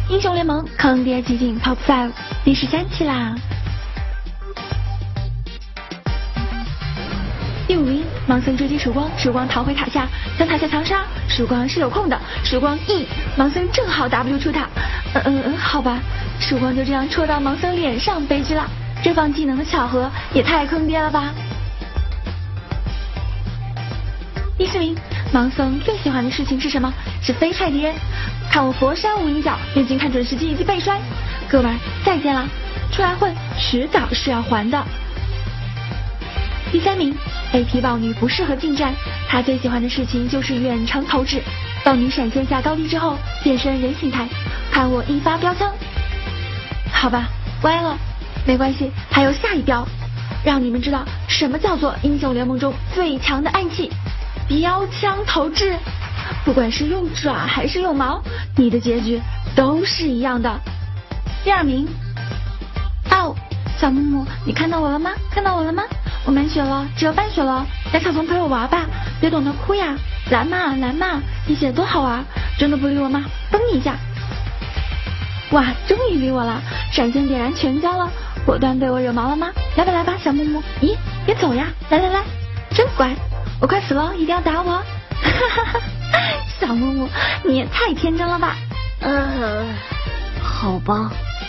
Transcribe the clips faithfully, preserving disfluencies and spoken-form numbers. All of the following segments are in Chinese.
英雄联盟坑爹集锦 Top 五 第十三期啦。第五名，盲僧追击曙光，曙光逃回塔下，将塔下强杀。曙光是有空的，曙光 E， 盲僧正好 W 出塔。嗯嗯嗯，好吧，曙光就这样戳到盲僧脸上，悲剧了。这放技能的巧合也太坑爹了吧。第四名，盲僧最喜欢的事情是什么？是飞菜碟。看我佛山无影脚，眼睛看准时机以及背摔。哥们儿，再见了，出来混，迟早是要还的。第三名 ，A P 豹女不适合近战，她最喜欢的事情就是远程投掷。豹女闪现下高地之后，变身人形态，看我一发标枪。好吧，歪了，没关系，还有下一标，让你们知道什么叫做英雄联盟中最强的暗器——标枪投掷。不管是用爪还是用矛，你的结局都是一样的。第二名，哦，小木木，你看到我了吗？看到我了吗？我满血了，只有半血了，来草丛陪我玩吧，别懂得哭呀！来嘛来嘛，一起多好玩！真的不理我吗？崩你一下！哇，终于理我了，闪现点燃全交了，果断被我惹毛了吗？来吧来吧，小木木，咦，别走呀！来来来，真乖，我快死了，一定要打我！哈哈哈，小木木，你也太天真了吧！ 呃，好吧。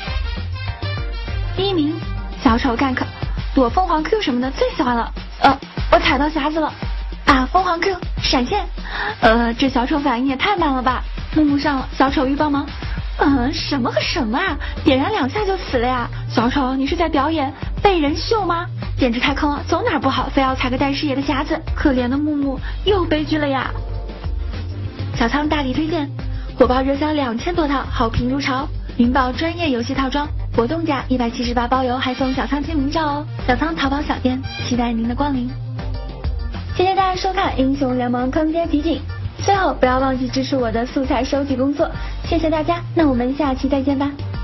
第一名，小丑 gank。躲凤凰 Q 什么的最喜欢了，呃，我踩到匣子了，啊，凤凰 Q 闪现，呃，这小丑反应也太慢了吧！木木上了，小丑欲帮忙，嗯、呃，什么和什么啊？点燃两下就死了呀！小丑，你是在表演被人秀吗？简直太坑了，走哪儿不好，非要踩个带视野的匣子，可怜的木木又悲剧了呀！小仓大力推荐，火爆热销两千多套，好评如潮，云宝专业游戏套装。活动价一百七十八包邮，还送小仓签名照哦！小仓淘宝小店，期待您的光临。谢谢大家收看《英雄联盟坑爹集锦》，最后不要忘记支持我的素材收集工作，谢谢大家，那我们下期再见吧。